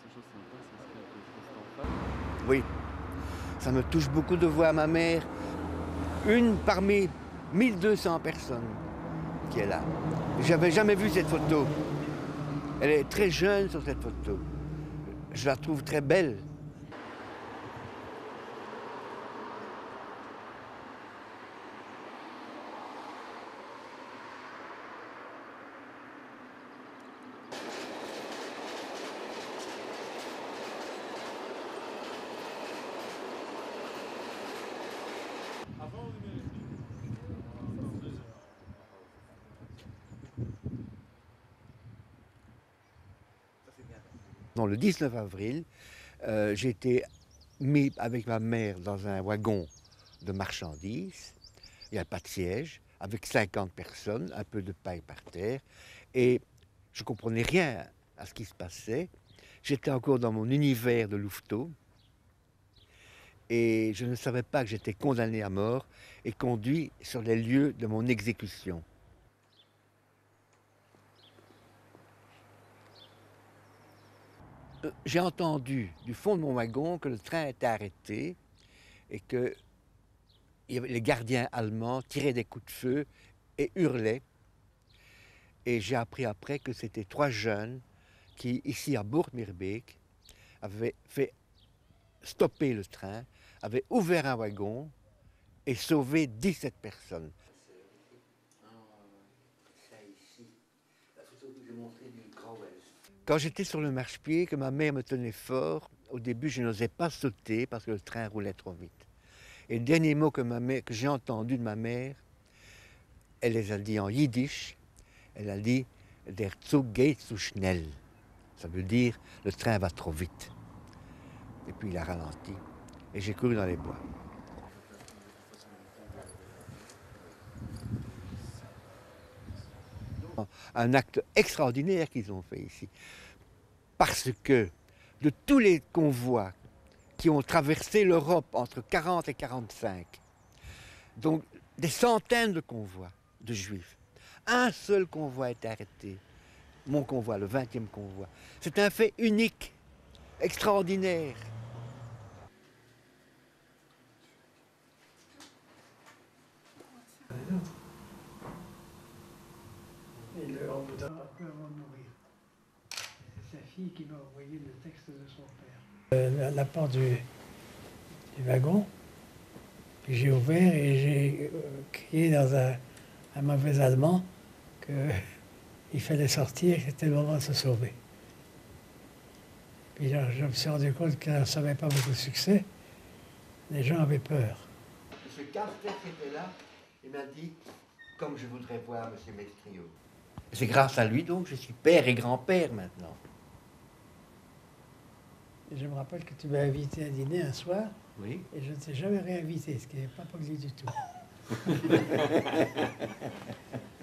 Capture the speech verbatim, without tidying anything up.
Oui, ça me touche beaucoup de voir ma mère, une parmi mille deux cents personnes qui est là. J'avais jamais vu cette photo. Elle est très jeune sur cette photo. Je la trouve très belle. Non, le dix-neuf avril, euh, j'ai été mis avec ma mère dans un wagon de marchandises. Il n'y a pas de siège, avec cinquante personnes, un peu de paille par terre. Et je ne comprenais rien à ce qui se passait. J'étais encore dans mon univers de louveteau. Et je ne savais pas que j'étais condamné à mort et conduit sur les lieux de mon exécution. J'ai entendu du fond de mon wagon que le train était arrêté et que les gardiens allemands tiraient des coups de feu et hurlaient. Et j'ai appris après que c'était trois jeunes qui, ici à Bourg-Mirbeek, avaient fait stopper le train, avaient ouvert un wagon et sauvé dix-sept personnes. Quand j'étais sur le marchepied, que ma mère me tenait fort, au début je n'osais pas sauter parce que le train roulait trop vite. Et le dernier mot que, ma mère, que j'ai entendu de ma mère, elle les a dit en yiddish, elle a dit « Der Zug geht zu schnell ». Ça veut dire « le train va trop vite ». Et puis il a ralenti et j'ai couru dans les bois. Un acte extraordinaire qu'ils ont fait ici. Parce que de tous les convois qui ont traversé l'Europe entre quarante et quarante-cinq, donc des centaines de convois de juifs, un seul convoi est arrêté, mon convoi, le vingtième convoi. C'est un fait unique, extraordinaire. Et le on peut après avant de mourir. C'est sa fille qui m'a envoyé le texte de son père. Euh, la porte du, du wagon, puis j'ai ouvert et j'ai euh, crié dans un, un mauvais allemand qu'il fallait sortir, que c'était le moment de se sauver. Puis là, je me suis rendu compte que ça n'avait pas beaucoup de succès. Les gens avaient peur. M. Carter qui était là, il m'a dit « Comme je voudrais voir M. Mestrio ». C'est grâce à lui donc je suis père et grand-père maintenant. Et je me rappelle que tu m'as invité à dîner un soir. Oui. Et je ne t'ai jamais réinvité, ce qui n'est pas poli du tout.